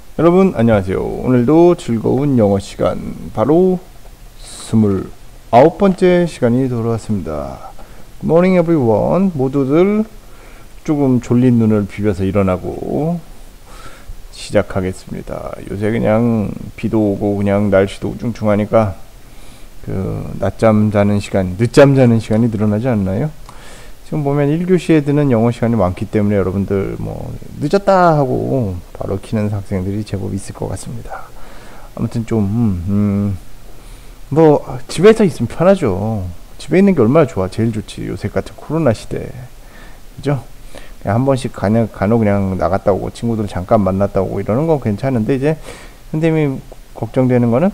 여러분 안녕하세요. 오늘도 즐거운 영어 시간 바로 29번째 시간이 돌아왔습니다. Good morning everyone. 모두들 조금 졸린 눈을 비벼서 일어나고 시작하겠습니다. 요새 그냥 비도 오고 그냥 날씨도 우중충하니까 그 낮잠 자는 시간, 늦잠 자는 시간이 늘어나지 않나요? 지금 보면 1교시에 드는 영어 시간이 많기 때문에 여러분들 뭐 늦었다 하고 바로 키는 학생들이 제법 있을 것 같습니다. 아무튼 좀 뭐 집에서 있으면 편하죠. 집에 있는 게 얼마나 좋아. 제일 좋지. 요새 같은 코로나 시대. 그죠? 그냥 한 번씩 간혹 그냥 나갔다 오고 친구들 잠깐 만났다 오고 이러는 건 괜찮은데, 이제 선생님이 걱정되는 거는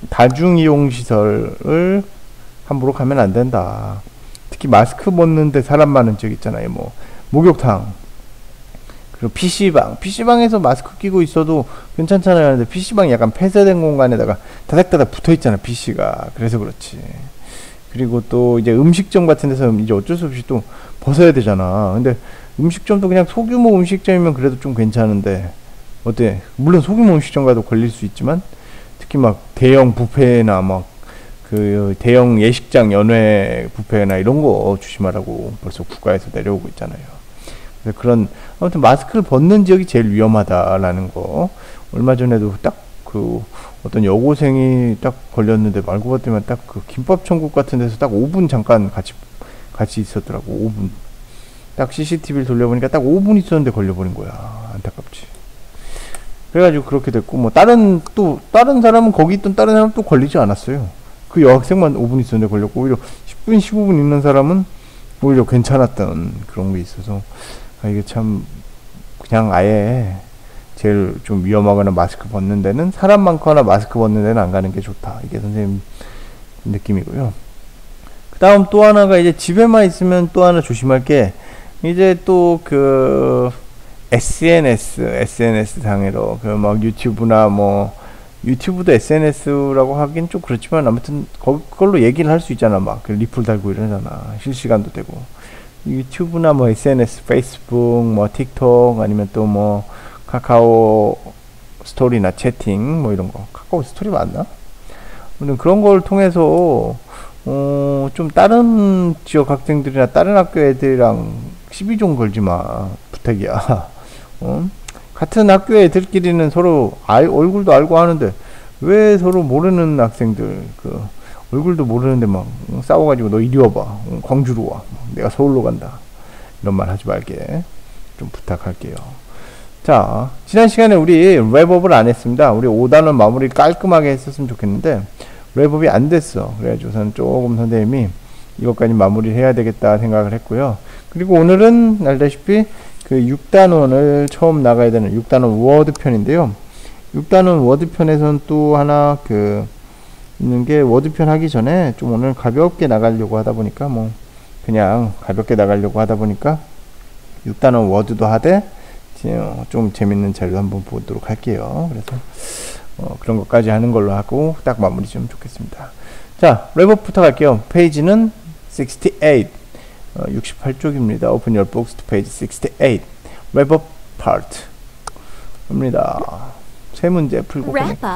다중이용시설을 함부로 가면 안 된다. 특히 마스크 벗는데 사람 많은 지역 있잖아요. 뭐 목욕탕, 그리고 PC방에서 마스크 끼고 있어도 괜찮잖아요. 근데 PC방이 약간 폐쇄된 공간에다가 다닥다닥 붙어 있잖아, PC가. 그래서 그렇지. 그리고 또 이제 음식점 같은 데서 이제 어쩔 수 없이 또 벗어야 되잖아. 근데 음식점도 그냥 소규모 음식점이면 그래도 좀 괜찮은데, 어때? 물론 소규모 음식점 가도 걸릴 수 있지만, 특히 막 대형 뷔페나 막 그 대형 예식장 연회 뷔페나 이런 거 조심하라고 벌써 국가에서 내려오고 있잖아요. 그래서 그런, 아무튼 마스크를 벗는 지역이 제일 위험하다라는 거. 얼마 전에도 딱 그 어떤 여고생이 딱 걸렸는데 말고 봤더니 딱 그 김밥 천국 같은 데서 딱 5분 잠깐 같이 있었더라고. 5분. 딱 CCTV를 돌려보니까 딱 5분 있었는데 걸려버린 거야. 안타깝지. 그래가지고 그렇게 됐고, 뭐 다른 사람은, 거기 있던 다른 사람 또 걸리지 않았어요. 그 여학생만 5분 있었는데 걸렸고, 오히려 10분 15분 있는 사람은 오히려 괜찮았던 그런 게 있어서, 이게 참 그냥 아예 제일 좀 위험하거나 마스크 벗는 데는, 사람 많거나 마스크 벗는 데는 안 가는 게 좋다. 이게 선생님 느낌이고요. 그 다음 또 하나가, 이제 집에만 있으면 또 하나 조심할 게, 이제 또 그 SNS 상으로 그 막 유튜브나 뭐, 유튜브도 SNS라고 하긴 좀 그렇지만, 아무튼 그걸로 얘기를 할 수 있잖아. 막 리플 달고 이러잖아. 실시간도 되고. 유튜브나 뭐 SNS, 페이스북, 뭐 틱톡, 아니면 또 뭐 카카오 스토리나 채팅 뭐 이런 거. 카카오 스토리 맞나? 그런 걸 통해서 좀 다른 지역 학생들이나 다른 학교 애들이랑 시비 좀 걸지 마. 부탁이야. 같은 학교 애들끼리는 서로 얼굴도 알고 하는데, 왜 서로 모르는 학생들 그 얼굴도 모르는데 막 싸워가지고 너 이리 와봐, 광주로 와, 내가 서울로 간다, 이런 말 하지 말게 좀 부탁할게요. 자, 지난 시간에 우리 랩업을 안 했습니다. 우리 5단원 마무리 깔끔하게 했었으면 좋겠는데 랩업이 안 됐어. 그래가지고 저는 조금 선생님이 이것까지 마무리를 해야 되겠다 생각을 했고요. 그리고 오늘은 알다시피 그 6단원을 처음 나가야 되는 6단원 워드 편인데요. 6단원 워드 편에서는 또 하나 그 있는 게, 워드 편 하기 전에 좀 오늘 가볍게 나가려고 하다 보니까, 뭐 그냥 가볍게 나가려고 하다 보니까 6단원 워드도 하되 좀 재밌는 자료 한번 보도록 할게요. 그래서 그런 것까지 하는 걸로 하고 딱 마무리 좀 좋겠습니다. 자, 랩업부터 갈게요. 페이지는 68, 68쪽입니다. Open your books to page 68. 랩업 파트 입니다. 세 문제 풀고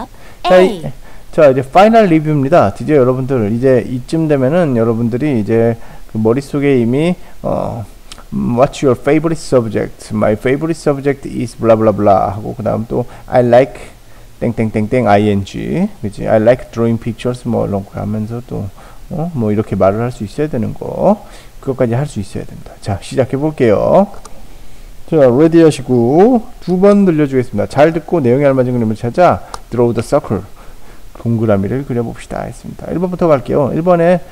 자, 이제 파이널 리뷰입니다. 드디어 여러분들, 이제 이쯤 되면은 여러분들이 이제 그 머릿속에 이미 What's your favorite subject? My favorite subject is blah blah blah 하고, 그 다음 또 I like 땡땡땡땡 ing, 그치? I like drawing pictures 뭐 이런 거 하면서 또 뭐 이렇게 말을 할 수 있어야 되는 거, 그것까지 할 수 있어야 됩니다. 자, 시작해 볼게요. 자, 레디 하시고 두 번 들려주겠습니다. 잘 듣고 내용에 알맞은 그림을 찾아 draw the circle, 동그라미를 그려봅시다 했습니다. 1번부터 갈게요. 1번에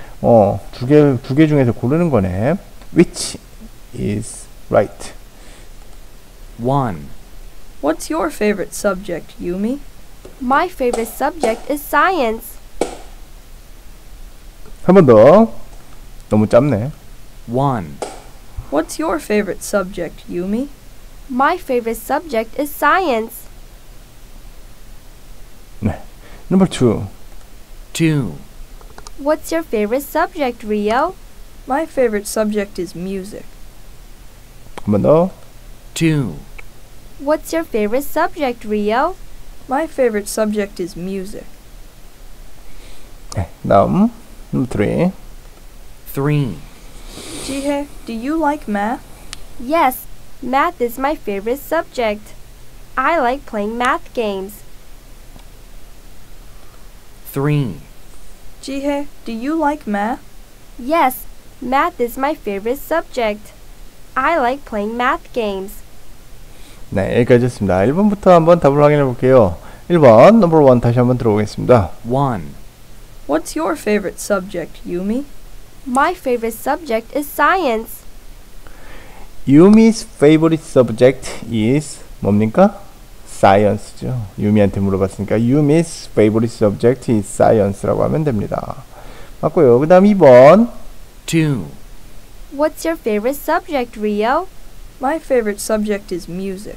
두 개 중에서 고르는 거네. Which is right? 1. What's your favorite subject, Yumi? My favorite subject is science. 한 번 더. 너무 짧네. 1. What's your favorite subject, Yumi? My favorite subject is science. 네. Number 2. 2. What's your favorite subject, Rio? My favorite subject is music. 한 번 더. 2. What's your favorite subject, Rio? My favorite subject is music. 네, 다음 number 3. 3. Jihae, do you like math? Yes, math is my favorite subject. I like playing math games. 3. Jihae, do you like math? Yes, math is my favorite subject. I like playing math games. 네, 여기까지 했습니다. 1번부터 한번 답을 확인해 볼게요. 1번 number 1 다시 한번 들어보겠습니다. 1. What's your favorite subject, Yumi? My favorite subject is science. 유미's favorite subject is 뭡니까? science죠. 유미한테 물어봤으니까 유미's favorite subject is science라고 하면 됩니다. 맞고요. 그 다음 2번 2. What's your favorite subject, Rio? My favorite subject is music.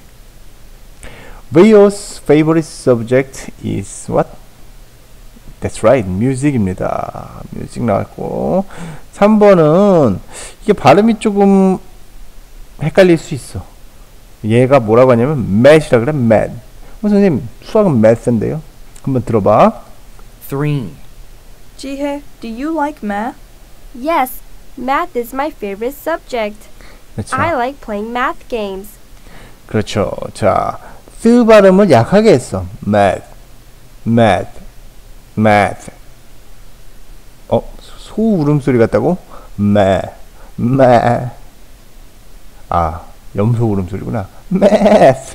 Rio's favorite subject is what? That's right, music입니다. music 나왔고 3번은 이게 발음이 조금 헷갈릴 수 있어. 얘가 뭐라고 하냐면 math이라 그래, math. 선생님, 수학은 math인데요. 한번 들어봐. 3. Jihae, do you like math? Yes, math is my favorite subject. 그렇죠. I like playing math games. 그렇죠. 자, 쓰 발음을 약하게 했어. math, math, math. 소 울음소리 같다고? math. 아, 염소 울음소리구나. math.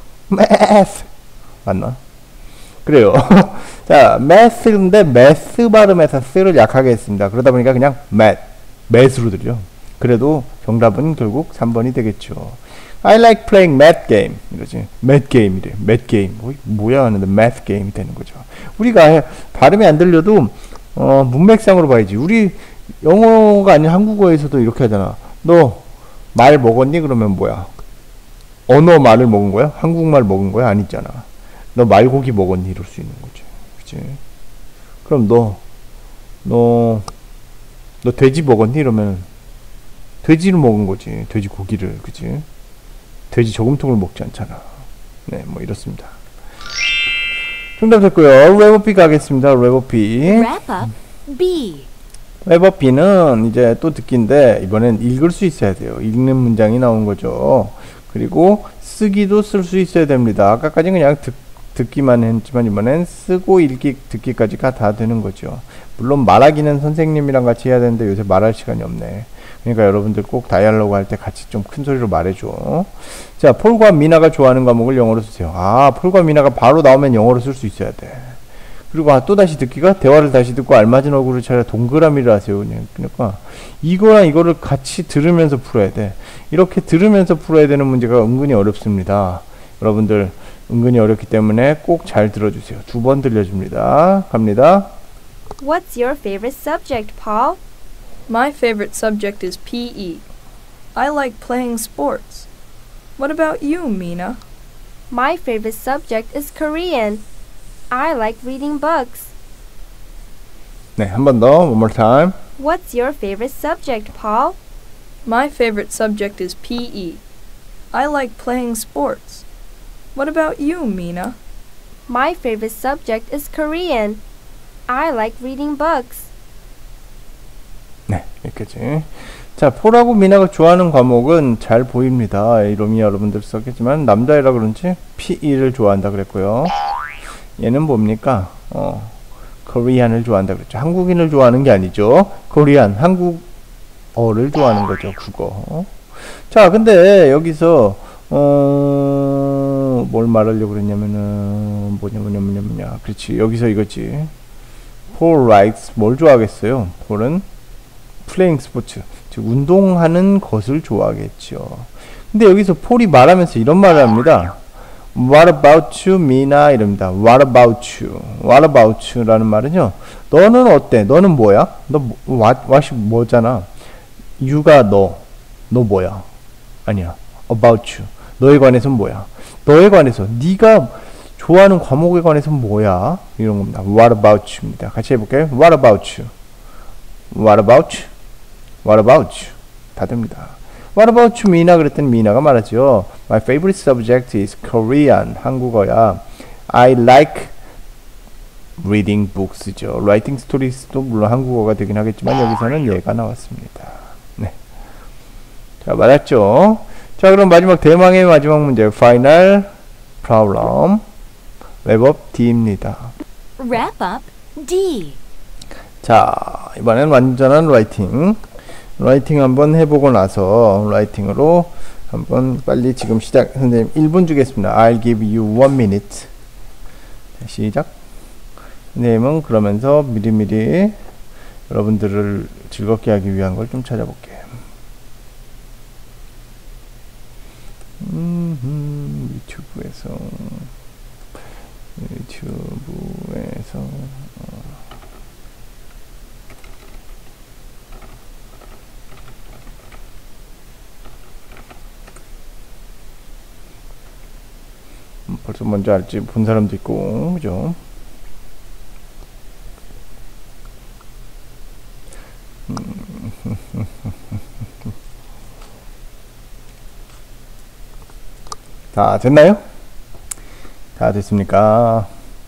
맞나? 그래요. 자, math인데 math 발음에서 쓰를 약하게 했습니다. 그러다 보니까 그냥 math로 들려. 그래도 정답은 결국 3번이 되겠죠. I like playing math game. 이러지. math game이래. math game. 뭐야 하는데 math game이 되는 거죠. 우리가 발음이 안 들려도 문맥상으로 봐야지. 우리 영어가 아닌 한국어에서도 이렇게 하잖아. 너 말 먹었니? 그러면 뭐야? 언어 말을 먹은 거야? 한국말 먹은 거야? 아니잖아. 너 말고기 먹었니? 이럴 수 있는 거죠. 그치? 그럼 너 돼지 먹었니? 이러면 돼지를 먹은 거지. 돼지고기를. 그치? 돼지 저금통을 먹지 않잖아. 네, 뭐 이렇습니다. 정답 됐고요. 랩업 B 가겠습니다. 랩업 B. Wrap up B. 랩업 B는 이제 또 듣기인데 이번엔 읽을 수 있어야 돼요. 읽는 문장이 나온 거죠. 그리고 쓰기도 쓸 수 있어야 됩니다. 아까까지는 그냥 듣기만 했지만 이번엔 쓰고 읽기, 듣기까지가 다 되는 거죠. 물론 말하기는 선생님이랑 같이 해야 되는데 요새 말할 시간이 없네. 그러니까 여러분들 꼭 다이얼로그 할 때 같이 좀 큰 소리로 말해줘. 자, 폴과 미나가 좋아하는 과목을 영어로 쓰세요. 아, 폴과 미나가 바로 나오면 영어로 쓸 수 있어야 돼. 그리고 또 다시 듣기가 대화를 다시 듣고 알맞은 얼굴을 찾아 동그라미를 하세요. 그러니까 이거랑 이거를 같이 들으면서 풀어야 돼. 이렇게 들으면서 풀어야 되는 문제가 은근히 어렵습니다. 여러분들 은근히 어렵기 때문에 꼭 잘 들어주세요. 2번 들려줍니다. 갑니다. What's your favorite subject, Paul? My favorite subject is PE. I like playing sports. What about you, Mina? My favorite subject is Korean. I like reading books. 네, 한 번 더. One more time. What's your favorite subject, Paul? My favorite subject is PE. I like playing sports. What about you, Mina? My favorite subject is Korean. I like reading books. 네, 여기까지. 자, 폴하고 미나가 좋아하는 과목은 잘 보입니다. 이름이 여러분들 썼겠지만 남자애라 그런지 PE를 좋아한다 그랬고요. 얘는 뭡니까? 코리안을 좋아한다 그랬죠. 한국인을 좋아하는 게 아니죠. 코리안, 한국어를 좋아하는 거죠. 국어. 자, 근데 여기서 뭘 말하려고 그랬냐면은 뭐냐. 그렇지. 여기서 이거지. Paul likes 뭘 좋아하겠어요? 폴은 playing sports, 즉 운동하는 것을 좋아하겠죠. 근데 여기서 폴이 말하면서 이런 말을 합니다. What about you, Mina? 이럽니다. What about you? What about you? 라는 말은요. 너는 어때? 너는 뭐야? 너 what이 뭐잖아. you가 너 뭐야? 아니야. About you. 너에 관해서는 뭐야? 너에 관해서 네가 좋아하는 과목에 관해서는 뭐야? 이런 겁니다. What about you입니다. 같이 해볼게요. What about you? What about you? What about you? 다 됩니다. What about you, Mina? 그랬더니 미나가 말하죠. My favorite subject is Korean. 한국어야. I like reading books죠. writing stories도 물론 한국어가 되긴 하겠지만 여기서는 얘가 나왔습니다. 네. 자, 맞았죠? 자, 그럼 마지막 대망의 마지막 문제 final problem 랩업 D입니다. Wrap up D. 자, 이번엔 완전한 라이팅 한번 해보고 나서 라이팅으로 한번 빨리 지금 시작. 선생님 1분 주겠습니다. I'll give you 1 minute. 자, 시작. 선생님은 그러면서 미리미리 여러분들을 즐겁게 하기 위한 걸 좀 찾아볼게요. 유튜브에서 벌써 먼저 알지 본 사람도 있고 그죠? 다 됐나요? 다 됐습니까?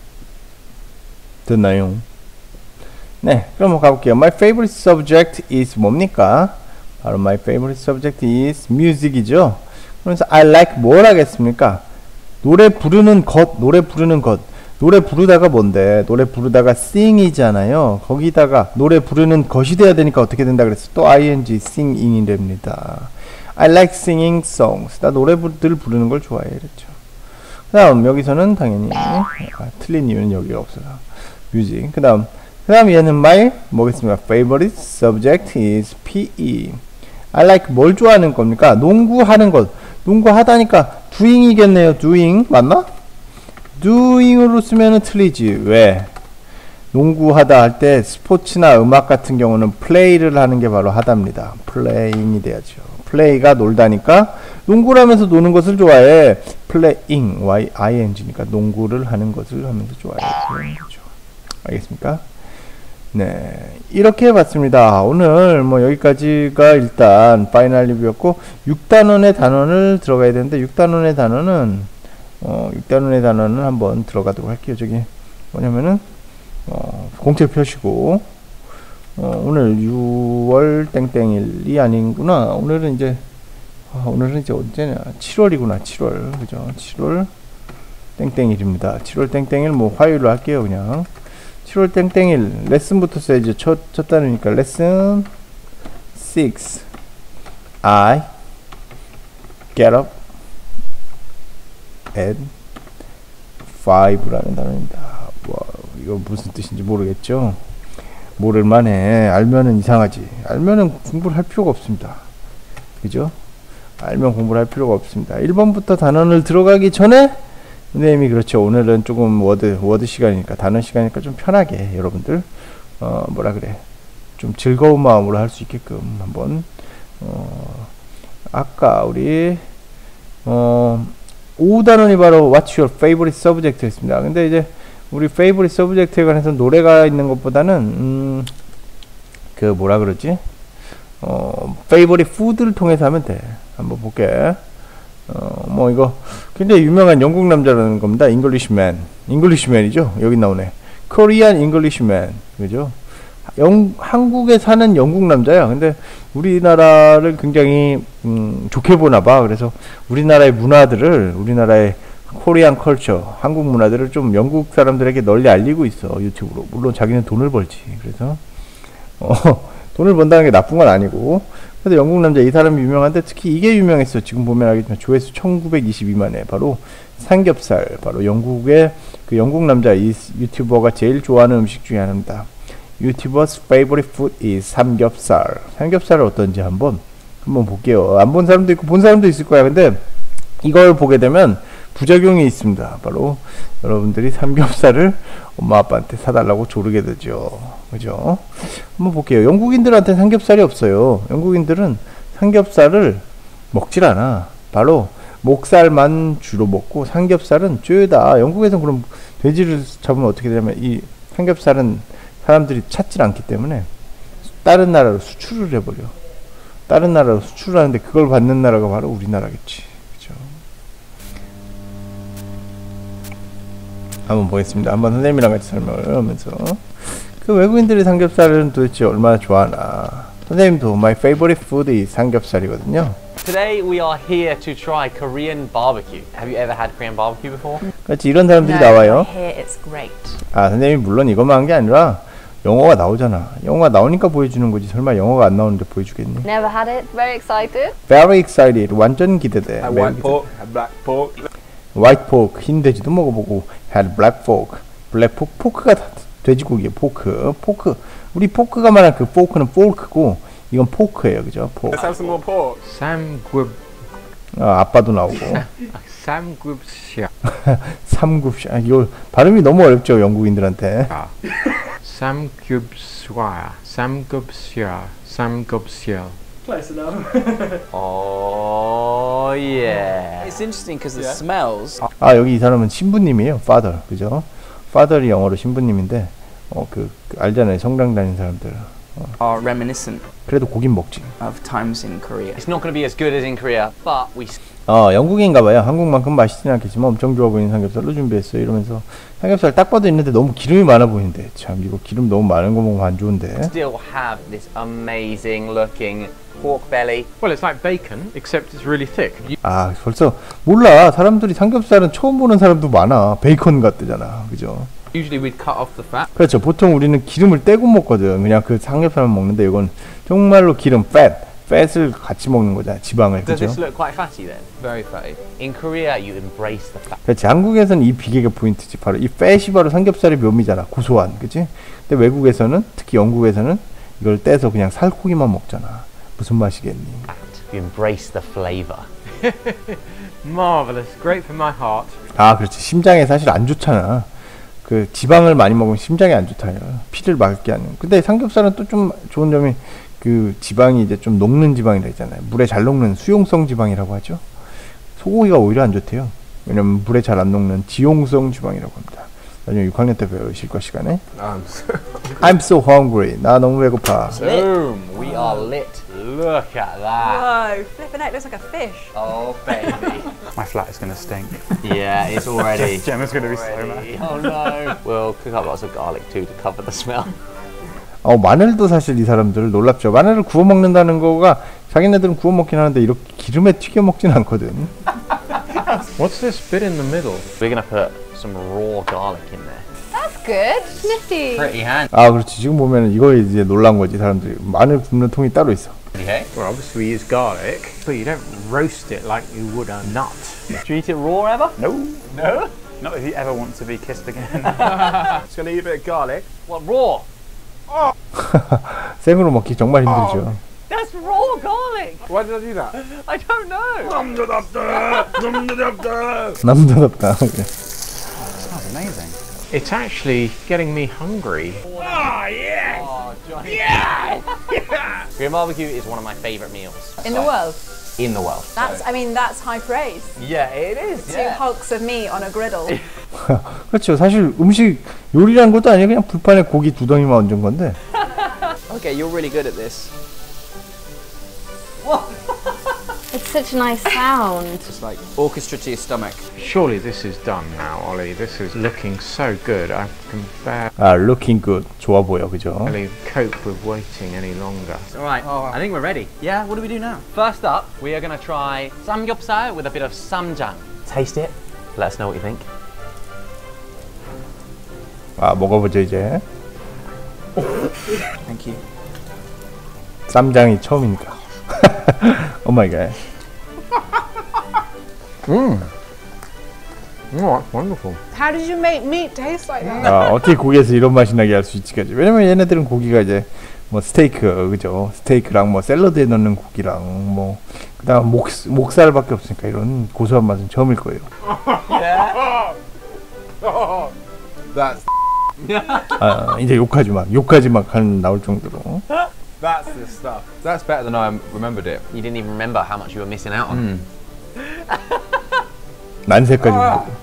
됐나요? 네, 그럼 가볼게요. My favorite subject is 뭡니까? 바로 my favorite subject is music이죠. 그래서 I like 뭘 하겠습니까? 노래 부르는 것. 노래 부르다가 뭔데? 노래 부르다가 sing이잖아요. 거기다가 노래 부르는 것이 돼야 되니까 어떻게 된다 그랬어? 또 ing, singing이랍니다. I like singing songs. 나 노래들 부르는 걸 좋아해. 그랬죠. 그 다음, 여기서는 당연히, 틀린 이유는 여기가 없어서. music. 그 다음 얘는 my, 뭐겠습니까? favorite subject is PE. I like 뭘 좋아하는 겁니까? 농구하는 것. 농구하다니까 doing이겠네요. doing. 맞나? doing으로 쓰면은 틀리지. 왜? 농구하다 할 때 스포츠나 음악 같은 경우는 play를 하는 게 바로 하다입니다. playing이 돼야죠. play가 놀다니까 농구를 하면서 노는 것을 좋아해. playing, ing니까 농구를 하는 것을 하면서 좋아해. 알겠습니까? 네, 이렇게 해봤습니다. 오늘 뭐 여기까지가 일단 파이널 리뷰였고 6단원의 단원을 들어가야 되는데 6단원의 단원은 6단원의 단원은 한번 들어가도록 할게요. 저기 뭐냐면은 공책 펴시고 오늘 6월 땡땡일이 아닌구나. 오늘은 이제 언제냐? 7월이구나. 7월. 그죠? 7월 땡땡일입니다. 7월 땡땡일 뭐 화요일로 할게요. 그냥 7월 땡땡일 레슨부터 써야지. 첫 단어니까 레슨 6 I get up at 5라는 단어입니다. 와, 이거 무슨 뜻인지 모르겠죠? 모를만해. 알면은 이상하지. 알면은 공부를 할 필요가 없습니다. 그죠? 알면 공부를 할 필요가 없습니다. 1번부터 단원을 들어가기 전에 선생님이 그렇죠. 오늘은 조금 워드 시간이니까 단어 시간이니까 좀 편하게 여러분들 뭐라 그래 좀 즐거운 마음으로 할 수 있게끔 한번 아까 우리 5단원이 바로 What's your favorite subject 였습니다. 근데 이제 우리 favorite subject에 관해서 노래가 있는 것보다는 그 뭐라 그러지? favorite food를 통해서 하면 돼. 한번 볼게. 뭐 이거 굉장히 유명한 영국 남자라는 겁니다. Englishman이죠. 여기 나오네. Korean Englishman. 그죠? 한국에 사는 영국 남자야. 근데 우리나라를 굉장히 좋게 보나 봐. 그래서 우리나라의 문화들을 우리나라의 코리안 컬처, 한국 문화들을 좀 영국 사람들에게 널리 알리고 있어. 유튜브로. 물론 자기는 돈을 벌지. 그래서 돈을 번다는 게 나쁜 건 아니고. 그래서 영국 남자 이 사람이 유명한데 특히 이게 유명했어. 지금 보면 알겠지만 조회수 1922만에 바로 삼겹살. 바로 영국의 그 영국 남자 이 유튜버가 제일 좋아하는 음식 중에 하나입니다. YouTuber's favorite food is 삼겹살. 삼겹살은 어떤지 한번 볼게요. 안 본 사람도 있고 본 사람도 있을 거야. 근데 이걸 보게 되면 부작용이 있습니다. 바로 여러분들이 삼겹살을 엄마 아빠한테 사달라고 조르게 되죠. 그죠? 한번 볼게요. 영국인들한테 삼겹살이 없어요. 영국인들은 삼겹살을 먹질 않아. 바로 목살만 주로 먹고 삼겹살은 죄다. 영국에서 그럼 돼지를 잡으면 어떻게 되냐면 이 삼겹살은 사람들이 찾질 않기 때문에 다른 나라로 수출을 해버려. 다른 나라로 수출을 하는데 그걸 받는 나라가 바로 우리나라겠지. 그죠? 한번 보겠습니다. 한번 선생님이랑 같이 설명을 하면서 그 외국인들이 삼겹살은 도대체 얼마나 좋아하나. 선생님도 my favorite food is 삼겹살이거든요. Today we are here to try Korean barbecue. Have you ever had Korean barbecue before? 그렇지, 이런 사람들이 나와요. Here it's great. 아, 선생님이 물론 이것만 한 게 아니라 영어가 나오잖아. 영어가 나오니까 보여주는 거지. 설마 영어가 안 나오는데 보여주겠니? Never had it. Very excited. Very excited. 완전 기대돼. Had white pork, had black pork. White pork, 흰 돼지도 먹어보고 had black pork. black pork, 포크가 다 돼지고기에 포크. 포크. 우리 포크가 말한 그 포크는 fork고 이건 포크예요. 그죠? 포크. Let's have some more pork. 삼급 아빠도 나오고. 삼급샤 삼급샤. 이거 발음이 너무 어렵죠, 영국인들한테. 삼급샤 삼급샤 삼급샤. Oh yeah. It's interesting because the smells 아, 여기 이 사람은 신부님이에요. father. 그죠? father이 영어로 신부님인데 그 알잖아요. 성당 다니는 사람들. are reminiscent 그래도 고긴 먹지. of times in Korea. It's not going to be as good as in Korea, but we 영국인가 봐요. 한국만큼 맛있지는 않겠지만 엄청 좋아 보이는 삼겹살로 준비했어요. 이러면서 삼겹살 딱 봐도 있는데 너무 기름이 많아 보이는데 참 이거 기름 너무 많은 거 먹으면 안 좋은데. still have this amazing looking pork belly. Well, it's like bacon, except it's really thick. 아, 벌써 몰라. 사람들이 삼겹살은 처음 보는 사람도 많아. 베이컨 같대잖아. 그죠? Usually we'd cut off the fat. 그렇죠. 보통 우리는 기름을 떼고 먹거든. 그냥 그 삼겹살만 먹는데 이건 정말로 기름, 팻을 같이 먹는 거잖아. 지방을. Does 그죠? this look quite fatty then? Very fatty. In Korea, you embrace the fat. 그렇지. 한국에서는 이 비계가 포인트지. 바로 이 팻이 바로 삼겹살의 묘미잖아. 고소한. 그치? 근데 외국에서는, 특히 영국에서는 이걸 떼서 그냥 살코기만 먹잖아. 무슨 맛이겠니? You embrace the flavor. Marvelous, great for my heart. 아, 그렇지. 심장에 사실 안 좋잖아. 그 지방을 많이 먹으면 심장에 안 좋다요. 피를 막게 하는. 근데 삼겹살은 또 좀 좋은 점이 그 지방이 이제 좀 녹는 지방이라 했잖아요. 물에 잘 녹는 수용성 지방이라고 하죠. 소고기가 오히려 안 좋대요. 왜냐면 물에 잘 안 녹는 지용성 지방이라고 합니다. 나중에 6학년 때 배우실 거 시간에. I'm so hungry. 나 너무 배고파. Boom! We are lit. Look at that. Whoa, flipping heck, looks like a fish. Oh baby. My flat is going to stink. Yeah, it's already. Gemma's going to be so already. mad. Oh no. We'll cook up lots of garlic too to cover the smell. 마늘도 사실 이 사람들 놀랍죠. 마늘을 구워 먹는다는 거가 자기네들은 구워 먹긴 하는데 이렇게 기름에 튀겨 먹진 않거든. What's this bit in the middle? We're gonna put some raw garlic in there. That's good. Nifty. Pretty handy. 아, 그렇지. 지금 보면 이거에 이제 놀란 거지 사람들이. 마늘 굽는 통이 따로 있어. Okay. Well, obviously we use garlic, but you don't roast it like you would a nut. Do you eat it raw ever? No. No. Not if you ever want to be kissed again. Just going to eat a bit of garlic. What, raw? 생으로 먹기 정말 힘들죠. That's raw garlic. Why did I do that? I don't know. 남자답다. Smells amazing. It's actually getting me hungry. Korean barbecue is one of my favorite meals In the world. in the world. That's, I mean, that's high praise. Yeah, it is. Two hulks of meat on a griddle. 그렇죠. 사실 음식 요리라는 것도 아니에요. 그냥 불판에 고기 두 덩이만 얹은 건데. Okay, you're really good at this. It's such a nice sound. It's like orchestra to your stomach. Surely this is done now, Ollie. This is looking so good. I can looking good. 좋아 보여, 그죠? barely cope with waiting any longer. All right, I think we're ready. Yeah, what do we do now? First up, we are going to try samgyeopsal with a bit of samjang. Taste it. Let us know what you think. 아, 먹어보죠 이제. Thank you. 쌈장이 처음이니까. 오 마이 갓. Oh, that's wonderful. How did you make meat taste like that? 어떻게 고기에서 이런 맛이 나게 할 수 있지까지. 왜냐면 얘네들은 고기가 이제 뭐 스테이크, 그죠? 스테이크랑 뭐 샐러드에 넣는 고기랑 뭐 그다음 목살밖에 없으니까 이런 고소한 맛은 처음일 거예요. That's 이제 욕하지 막 나올 정도로. that's the stuff. That's better than I remembered it. You didn't even remember how much you were missing out on. 난새까지 먹고.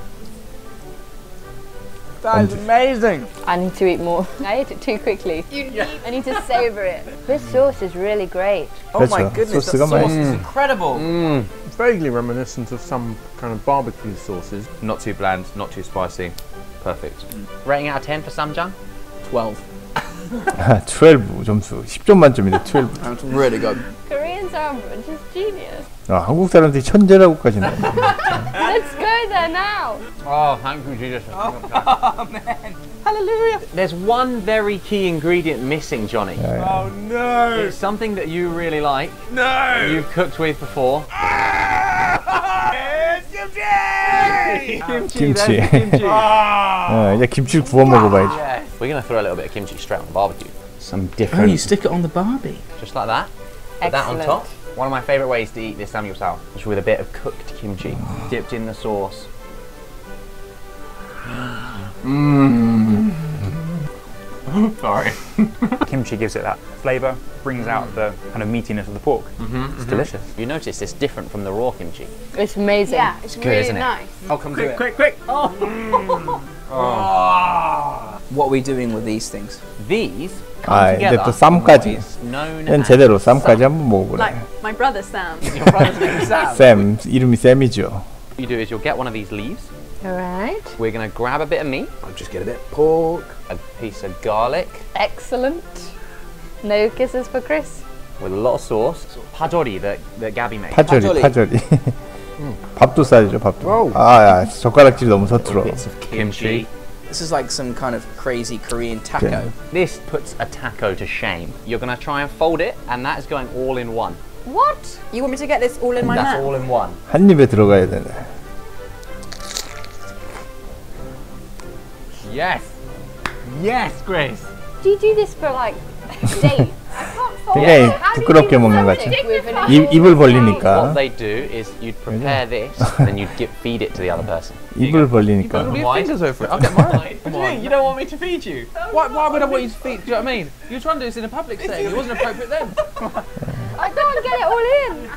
That is amazing. I need to eat more. I ate it too quickly. I need to savor it. This sauce is really great. Oh my 그렇죠. goodness, that 소스가 sauce 맛있어. is incredible. Vaguely reminiscent of some kind of barbecue sauces. Not too bland, not too spicy. perfect. Rating out of 10 for samjang? 12. 12 점수 10점 만점인데 12. That's really good. Koreans are just genius. 한국 사람들이 천재라고까지 나와요. Let's go there now. Oh, thank you, Jesus. Oh, man. Hallelujah. There's one very key ingredient missing, Johnny. Oh no! It's something that you really like. No! You've cooked with before. 김치. 이제 김치를 구워 먹어봐야지. Yes. We're going to throw a little bit of kimchi straight on the barbecue. Oh, Some different. you stick it on the barbie. Just like that. Put that on top. One of my favourite ways to eat this samgyeopsal is with a bit of cooked kimchi dipped in the sauce. Sorry. Kimchi gives it that flavour, brings out the kind of meatiness of the pork. It's delicious. You notice it's different from the raw kimchi. It's amazing. Yeah, it's good, really isn't it? nice. I'll come do it. Quick! What are we doing with these things? These 아, come 이제 together. 또 쌈까지. What is known 난 as 제대로 쌈까지 한번 먹어보래. Like my brother Sam. your brother's name is Sam. 쌤, 이름이 쌤이죠. What you do is you'll get one of these leaves. Alright. We're going to grab a bit of meat, I'll just get a bit of pork. a piece of garlic Excellent. No kisses for Chris. with a lot of sauce. Pajori that Gabby made. 파절이. 밥도 싸야죠, 밥도. 와우. 아, 젓가락질 너무 서툴어. Bits of kimchi. This is like some kind of crazy Korean taco. Okay. This puts a taco to shame. You're going to try and fold it, and that is going all in one. What? You want me to get this all in my That's mouth? all in one. 한 입에 들어가야 되네. Yes! Yes, Grace! Do you do this for like days? 굉장히 부끄럽게 먹는 것 같죠. 입을 벌리니까. What they do is you'd prepare this, then you'd feed it to the other person. 입을 벌리니까. Put your fingers over it. I'll get mine. What do you mean? You don't want me to feed you? Why would I want you to feed? Do you know what I mean? You were trying to do this in a public setting. It wasn't appropriate then. I can't get it all in.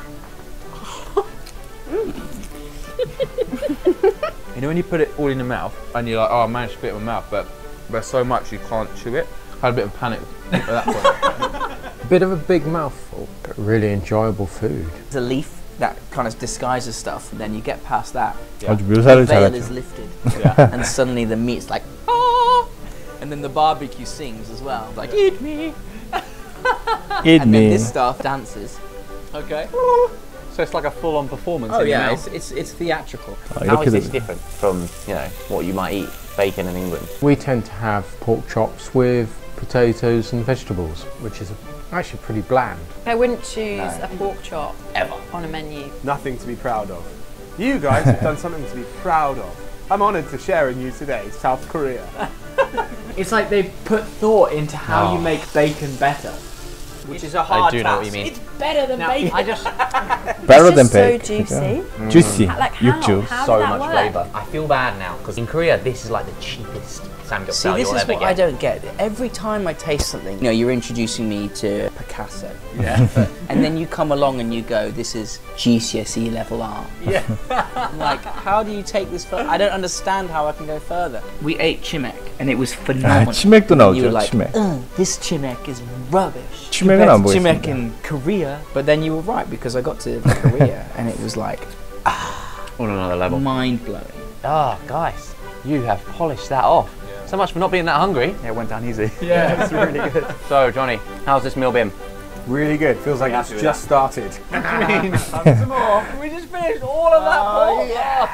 You know when you put it all in your mouth and you're like, oh, I managed to fit it in my mouth, but there's so much you can't chew it. I had a bit of panic at that point. Bit of a big mouthful, but really enjoyable food. It's a leaf that kind of disguises stuff, and then you get past that. 아주 묘사를 The veil 잘하죠. is lifted, and suddenly the meat's like, oh! And then the barbecue sings as well, like, eat me! Eat And then me. this stuff dances. Okay. So it's like a full-on performance. Oh in your yeah, mouth. it's theatrical. How 이렇게 is this 되죠. different from, you know, what you might eat bacon in England? We tend to have pork chops with potatoes and vegetables, which is actually pretty bland. I wouldn't choose a pork chop Ever. on a menu. Nothing to be proud of. You guys have done something to be proud of. I'm honoured to share in you today, South Korea. It's like they've put thought into how you make bacon better. Which is a hard I do know what task. you mean. It's better than bacon. I just Better This than is so bacon. juicy. Juicy. Like how? 육즙. How so did that much work? flavour. I feel bad now because in Korea this is like the cheapest See, samgyeopsal this you'll is ever what get. I don't get. Every time I taste something, you know, you're introducing me to Picasso. Yeah. And then you come along and you go, this is GCSE level art. Yeah. I'm like, how do you take this further? I don't understand how I can go further. We ate chimek and it was 아, phenomenal. 치맥도 And you were 나오죠. like, 치맥. this chimek is rubbish. 치맥은 안 Compared to chimek 보겠습니다. in Korea. But then you were right because I got to Korea and it was like, On another level. mind blowing. Ah, guys, you have polished that off. So much for not being that hungry. Yeah, it went down easy. Yeah. It's really good. So, Johnny, how's this meal been? Really good. Feels like it's just started. Some more. We just finished all of that pork.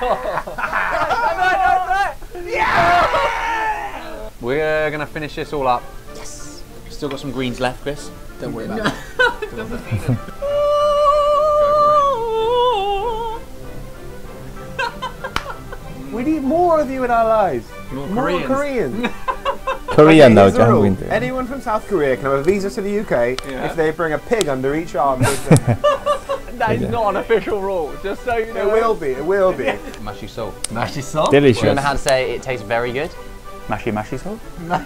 Yeah. We're gonna finish this all up. Yes. Still got some greens left, Chris. Don't worry about it. We need more of you in our lives. More Koreans. 코리안 Okay, here's 나오죠, the rule. 한국인들. Anyone from South Korea can have a visa to the UK if they bring a pig under each arm with them. That is not an official rule, just so you know. It will be. It will be. Mashy salt. Mashy salt? Delicious. You know how to say it tastes very good? Mashy salt?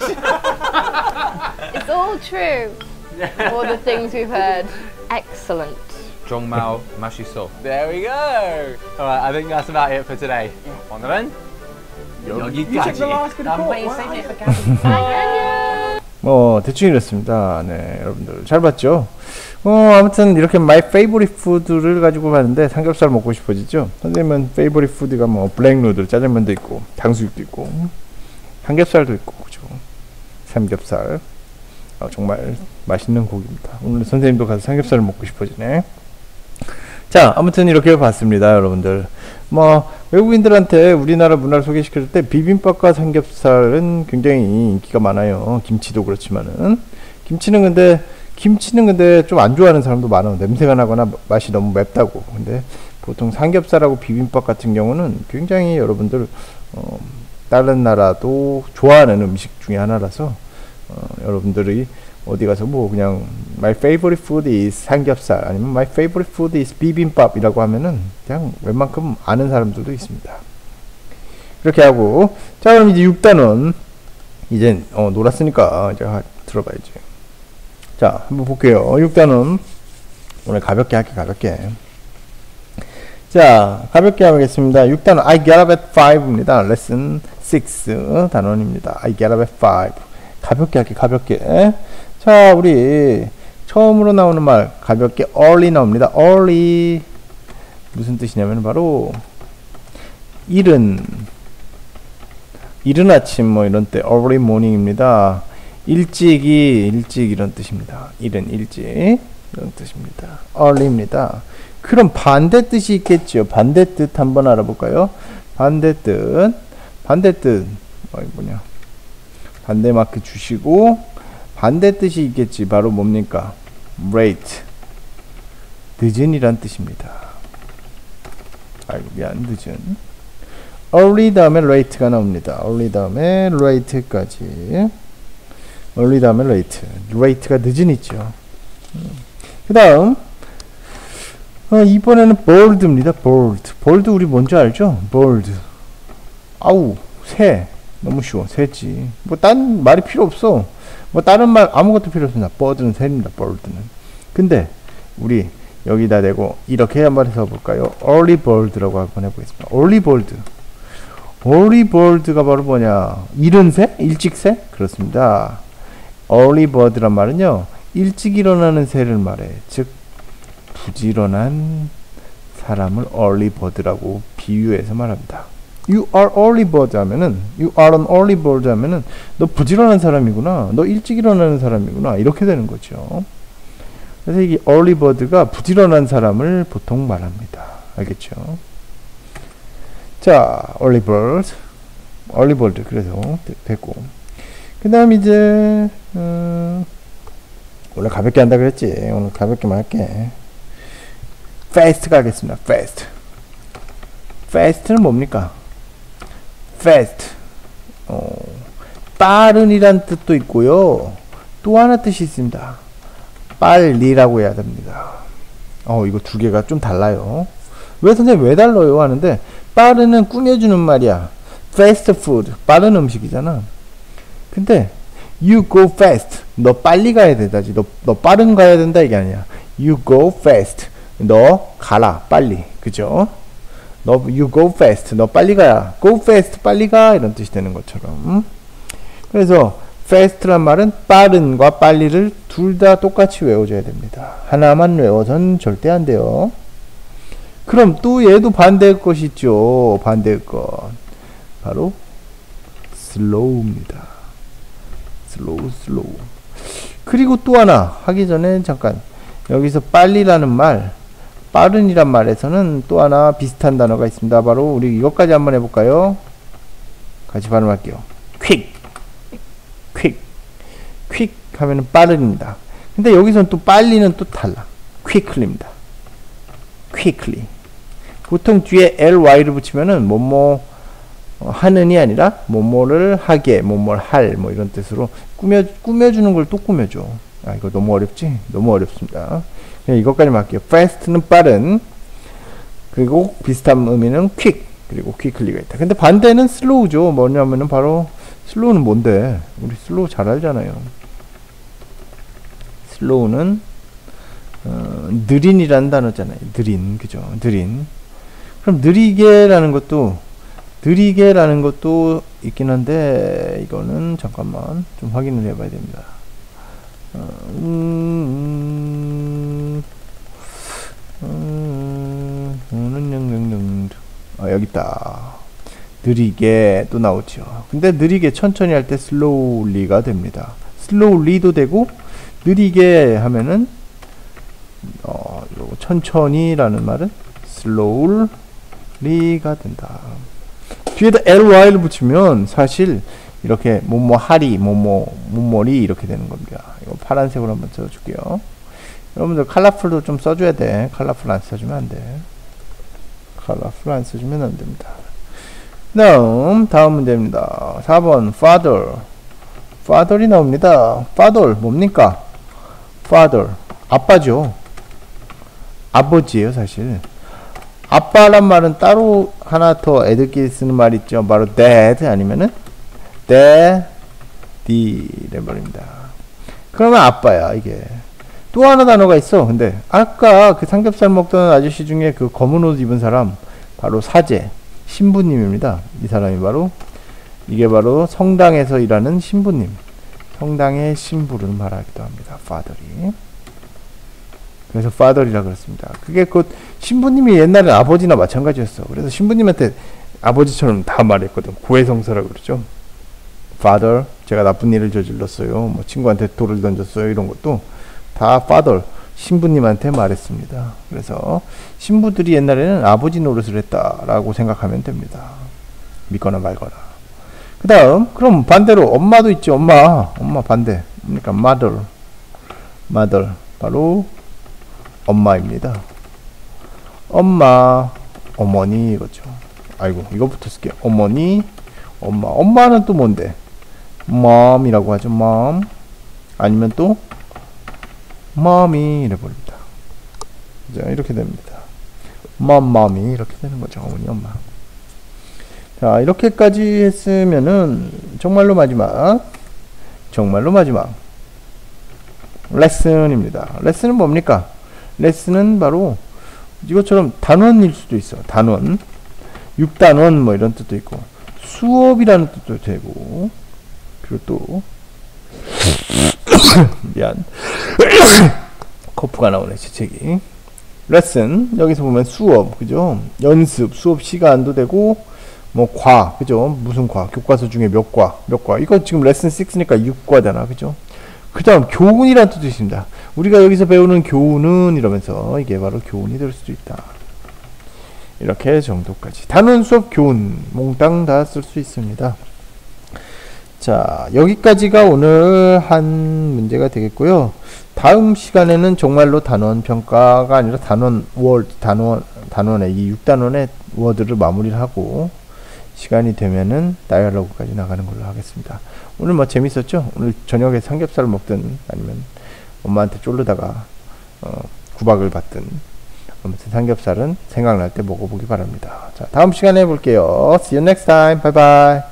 It's all true. All the things we've heard. Excellent. Jongmao Mashi So. There we go. Alright, I think that's about it for today. 오늘은 You took the last bit of I'm pork. waiting, Wow. saving it for Gabby. 뭐 대충 이렇습니다. 네, 여러분들 잘 봤죠? 아무튼 이렇게 마이 페이보릿 푸드를 가지고 봤는데 삼겹살 먹고 싶어지죠? 선생님은 페이보릿 푸드가 뭐 블랙 누들, 짜장면도 있고 탕수육도 있고 삼겹살도 있고, 그죠? 삼겹살. 정말 맛있는 고기입니다. 오늘 선생님도 가서 삼겹살을 먹고 싶어지네. 자, 아무튼 이렇게 봤습니다, 여러분들. 뭐 외국인들한테 우리나라 문화를 소개시킬 때 비빔밥과 삼겹살은 굉장히 인기가 많아요. 김치도 그렇지만은 김치는 근데 좀 안 좋아하는 사람도 많아요. 냄새가 나거나 맛이 너무 맵다고. 근데 보통 삼겹살하고 비빔밥 같은 경우는 굉장히 여러분들 다른 나라도 좋아하는 음식 중에 하나라서 여러분들이 어디 가서 뭐 그냥 my favorite food is 삼겹살 아니면 my favorite food is 비빔밥이라고 하면은 그냥 웬만큼 아는 사람들도 있습니다. 이렇게 하고, 자 그럼 이제 6단원 이제 놀았으니까 이제 들어봐야지. 자 한번 볼게요. 6단원 오늘 가볍게 할게. 가볍게. 자 가볍게 하겠습니다. 6단원 I get up at 5입니다. 레슨 6 단원입니다. I get up at 5. 가볍게 할게. 가볍게. 자 우리 처음으로 나오는 말 가볍게 early 나옵니다. early 무슨 뜻이냐면 바로 이른 아침 뭐 이런 때 early morning입니다. 일찍 이런 뜻입니다. 일찍 이런 뜻입니다. early입니다. 그럼 반대 뜻이 있겠죠. 반대 뜻 한번 알아볼까요? 반대 뜻 뭐냐? 반대 마크 주시고 반대 뜻이 있겠지. 바로 뭡니까? late 늦은이란 뜻입니다. 미안, 늦은. early 다음에 late가 나옵니다. early 다음에 late까지. early 다음에 late가 늦은 있죠. 그 다음 이번에는 bold입니다. bold 우리 뭔지 알죠? bold. 아우 새. 너무 쉬워. 새지. 뭐 딴 말이 필요 없어. 뭐 다른 말 아무것도 필요 없습니다. bird는 새입니다. bird는. 근데 우리 여기다 대고 이렇게 한번 해서 볼까요? early bird라고 한번 해보겠습니다. early bird가 바로 뭐냐? 이른 새? 일찍 새? 그렇습니다. early bird란 말은요, 일찍 일어나는 새를 말해. 즉 부지런한 사람을 early bird라고 비유해서 말합니다. You are early bird 하면은, you are an early bird 하면은 너 부지런한 사람이구나, 너 일찍 일어나는 사람이구나, 이렇게 되는 거죠. 그래서 이 early bird가 부지런한 사람을 보통 말합니다. 알겠죠? 자, early bird 그래서 됐고, 그 다음 이제 원래 가볍게 한다 그랬지. 오늘 가볍게만 할게. fast 가겠습니다. fast는 뭡니까? fast 빠른이란 뜻도 있고요, 또 하나 뜻이 있습니다. 빨리라고 해야 됩니다. 이거 두 개가 좀 달라요. 왜 선생님 왜 달라요 하는데, 빠르는 꾸며주는 말이야. fast food 빠른 음식이잖아. 근데 you go fast 너 빨리 가야 된다지. 너 빠른 가야 된다 이게 아니야. you go fast 너 가라 빨리. 그죠? you go fast 너 빨리 가야. go fast 빨리 가 이런 뜻이 되는 것처럼. 그래서 fast란 말은 빠른과 빨리를 둘 다 똑같이 외워줘야 됩니다. 하나만 외워선 절대 안 돼요. 그럼 또 얘도 반대의 것이 있죠. 반대의 것 바로 slow입니다. slow. 그리고 또 하나 하기 전에 잠깐, 여기서 빨리라는 말, 빠른이란 말에서는 또 하나 비슷한 단어가 있습니다. 바로 우리 이것까지 한번 해볼까요? 같이 발음할게요. quick 하면은 빠른입니다. 근데 여기서는 또 빨리는 또 달라. quickly입니다. quickly. 보통 뒤에 ly를 붙이면은 뭐뭐 하는이 아니라 뭐뭐를 하게, 뭐뭐를 할, 뭐 이런 뜻으로 꾸며주는 걸 또 꾸며줘. 이거 너무 어렵지? 너무 어렵습니다. 그냥 이것까지만 할게요. fast는 빠른, 그리고 비슷한 의미는 quick, 그리고 quickly가 있다. 근데 반대는 slow죠. 뭐냐면은 바로 slow는 뭔데? 우리 slow 잘 알잖아요. slow는 느린이라는 단어잖아요. 느린, 그죠? 느린. 그럼 느리게라는 것도 있긴 한데, 이거는 잠깐만 좀 확인을 해봐야 됩니다. 여기 있다. 느리게 또 나오죠. 근데 느리게 천천히 할 때 slowly가 됩니다. slowly도 되고 느리게 하면은 요거 천천히라는 말은 slowly가 된다. 뒤에다 ly를 붙이면 사실 이렇게 뭐뭐하리 뭐뭐리 이렇게 되는 겁니다. 이거 파란색으로 한번 써줄게요. 여러분들 컬러풀도 좀 써줘야 돼. 컬러풀 안 써주면 안 돼. 컬러풀 안 써주면 안 됩니다. 다음 문제입니다. 4번 father. father이 나옵니다. father 뭡니까? father 아빠죠. 아버지예요 사실. 아빠란 말은 따로 하나 더 애들끼리 쓰는 말 있죠. 바로 dad 아니면은 daddy 이래버립니다. 그러면 아빠야 이게. 또 하나 단어가 있어. 근데 아까 그 삼겹살 먹던 아저씨 중에 그 검은 옷 입은 사람 바로 사제 신부님입니다. 이 사람이 바로 이게 바로 성당에서 일하는 신부님. 성당의 신부를 말하기도 합니다. father이. 그래서 father이라 그랬습니다. 그게 그 신부님이 옛날엔 아버지나 마찬가지였어. 그래서 신부님한테 아버지처럼 다 말했거든. 고해성사라고 그러죠. father, 제가 나쁜 일을 저질렀어요. 뭐 친구한테 돌을 던졌어요. 이런 것도 다 father, 신부님한테 말했습니다. 그래서 신부들이 옛날에는 아버지 노릇을 했다라고 생각하면 됩니다. 믿거나 말거나. 그 다음, 그럼 반대로 엄마도 있죠. 엄마 반대. 그러니까 mother, 바로 엄마입니다. 엄마, 어머니 이거죠. 아이고, 이거부터 쓸게요. 어머니, 엄마. 엄마는 또 뭔데? mom이라고 하죠. mom. 아니면 또 mom이 이래버립니다. 자, 이렇게 됩니다. mom이 이렇게 되는 거죠. 어머니, 엄마. 자, 이렇게까지 했으면은 정말로 마지막 레슨입니다. 레슨은 뭡니까? 레슨은 바로 이것처럼 단원일 수도 있어. 단원, 6단원 뭐 이런 뜻도 있고 수업이라는 뜻도 되고, 그리고 또 미안 코프가 나오네 재채기. 레슨 여기서 보면 수업, 그죠? 연습, 수업 시간도 되고 뭐 과, 그죠? 무슨 과, 교과서 중에 몇 과 이거 지금 레슨 6니까 6과잖아, 그죠? 그 다음 교훈이라는 뜻도 있습니다. 우리가 여기서 배우는 교훈은 이러면서 이게 바로 교훈이 될 수도 있다. 이렇게 정도까지 단원, 수업, 교훈 몽땅 다 쓸 수 있습니다. 자, 여기까지가 오늘 한 문제가 되겠고요. 다음 시간에는 정말로 단원 평가가 아니라 단원의 이 6단원의 워드를 마무리를 하고 시간이 되면은 다이얼로그까지 나가는 걸로 하겠습니다. 오늘 뭐 재밌었죠? 오늘 저녁에 삼겹살을 먹든 아니면 엄마한테 쫄르다가 구박을 받든 아무튼 삼겹살은 생각날 때 먹어보기 바랍니다. 자, 다음 시간에 볼게요. See you next time. Bye bye.